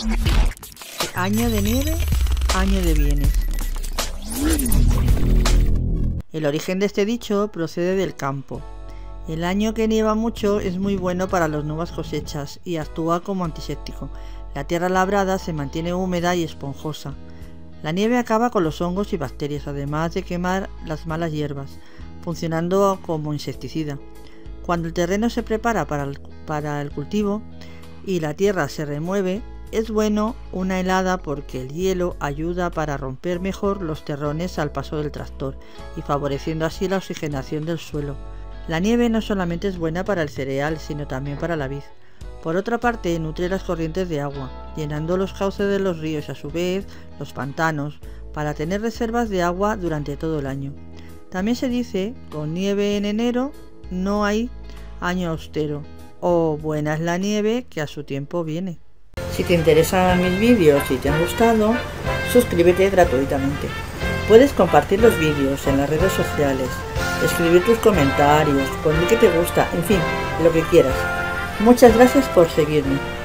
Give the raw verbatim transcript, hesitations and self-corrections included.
Año de nieve, año de bienes. El origen de este dicho procede del campo. El año que nieva mucho es muy bueno para las nuevas cosechas y actúa como antiséptico. La tierra labrada se mantiene húmeda y esponjosa. La nieve acaba con los hongos y bacterias, además de quemar las malas hierbas, funcionando como insecticida. Cuando el terreno se prepara para el, para el cultivo y la tierra se remueve, es bueno una helada porque el hielo ayuda para romper mejor los terrones al paso del tractor y favoreciendo así la oxigenación del suelo. La nieve no solamente es buena para el cereal, sino también para la vid. Por otra parte, nutre las corrientes de agua, llenando los cauces de los ríos y a su vez los pantanos, para tener reservas de agua durante todo el año. También se dice, con nieve en enero no hay año austero, o buena es la nieve que a su tiempo viene. Si te interesan mis vídeos y te han gustado, suscríbete gratuitamente. Puedes compartir los vídeos en las redes sociales, escribir tus comentarios, poner que te gusta, en fin, lo que quieras. Muchas gracias por seguirme.